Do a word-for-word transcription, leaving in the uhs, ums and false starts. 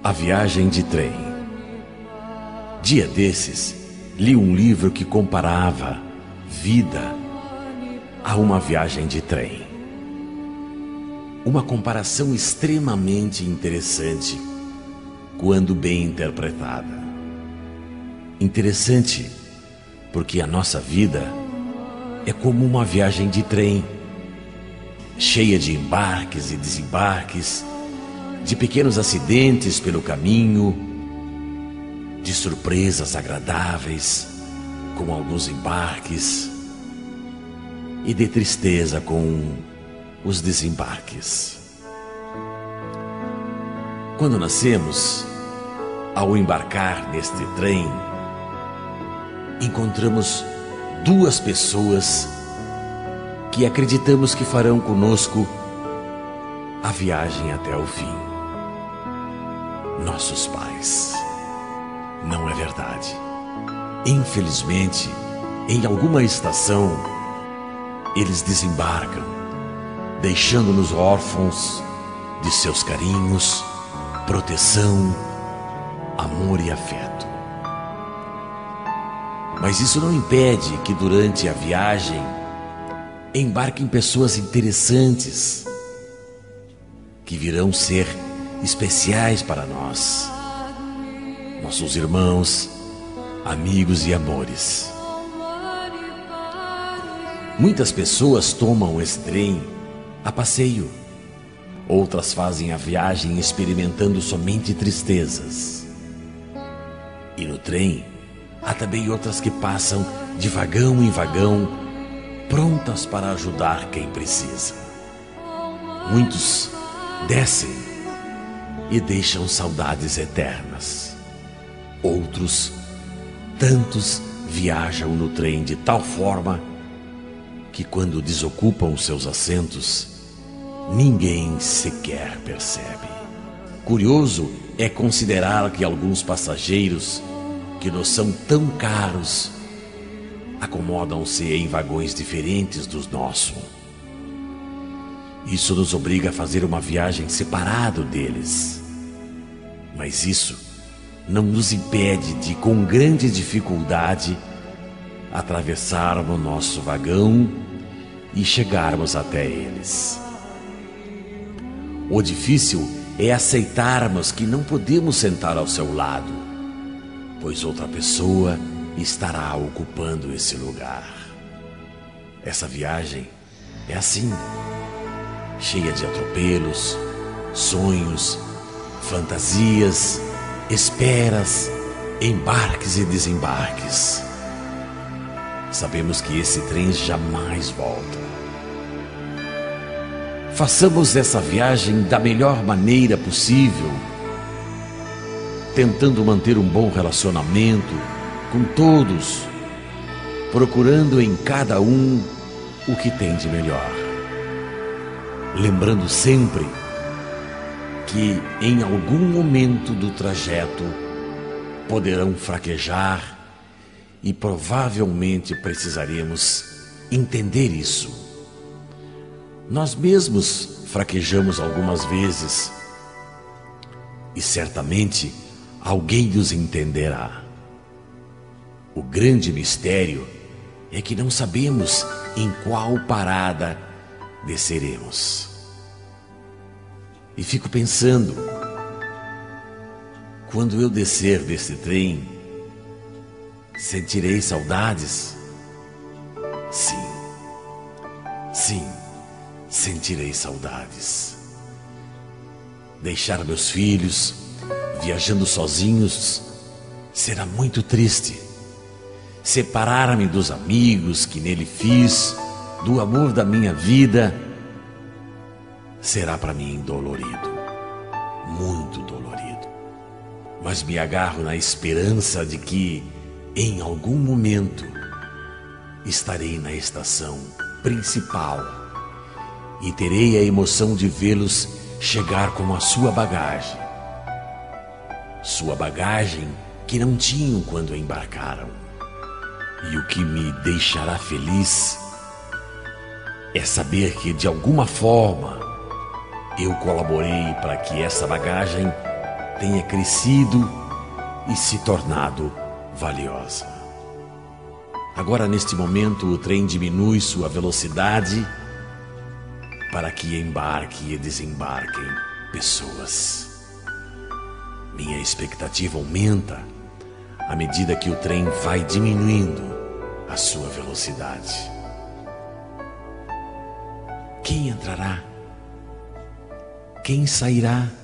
A viagem de trem. Dia desses, li um livro que comparava vida a uma viagem de trem. Uma comparação extremamente interessante, quando bem interpretada. Interessante, porque a nossa vida é como uma viagem de trem, cheia de embarques e desembarques, de pequenos acidentes pelo caminho, de surpresas agradáveis com alguns embarques e de tristeza com os desembarques. Quando nascemos, ao embarcar neste trem, encontramos duas pessoas que acreditamos que farão conosco a viagem até o fim. Nossos pais. Não é verdade. Infelizmente, em alguma estação, eles desembarcam, deixando-nos órfãos de seus carinhos, proteção, amor e afeto. Mas isso não impede que durante a viagem embarquem pessoas interessantes que virão ser especiais para nós, nossos irmãos, amigos e amores. Muitas pessoas tomam esse trem a passeio, outras fazem a viagem experimentando somente tristezas. E no trem há também outras que passam de vagão em vagão, prontas para ajudar quem precisa. Muitos descem e deixam saudades eternas. Outros, tantos, viajam no trem de tal forma que quando desocupam os seus assentos, ninguém sequer percebe. Curioso é considerar que alguns passageiros, que nos são tão caros, acomodam-se em vagões diferentes dos nossos. Isso nos obriga a fazer uma viagem separado deles. Mas isso não nos impede de, com grande dificuldade, atravessarmos nosso vagão e chegarmos até eles. O difícil é aceitarmos que não podemos sentar ao seu lado, pois outra pessoa estará ocupando esse lugar. Essa viagem é assim, cheia de atropelos, sonhos, fantasias, esperas, embarques e desembarques. Sabemos que esse trem jamais volta. Façamos essa viagem da melhor maneira possível, tentando manter um bom relacionamento com todos, procurando em cada um o que tem de melhor. Lembrando sempre que em algum momento do trajeto poderão fraquejar e provavelmente precisaremos entender isso. Nós mesmos fraquejamos algumas vezes e certamente alguém nos entenderá. O grande mistério é que não sabemos em qual parada desceremos. E fico pensando, quando eu descer desse trem, sentirei saudades? Sim, sim, sentirei saudades. Deixar meus filhos viajando sozinhos será muito triste. Separar-me dos amigos que nele fiz, do amor da minha vida, será para mim dolorido, muito dolorido. Mas me agarro na esperança de que, em algum momento, estarei na estação principal e terei a emoção de vê-los chegar com a sua bagagem. Sua bagagem que não tinham quando embarcaram. E o que me deixará feliz é saber que, de alguma forma, eu colaborei para que essa bagagem tenha crescido e se tornado valiosa. Agora, neste momento, o trem diminui sua velocidade para que embarque e desembarquem pessoas. Minha expectativa aumenta à medida que o trem vai diminuindo a sua velocidade. Quem entrará? Quem sairá?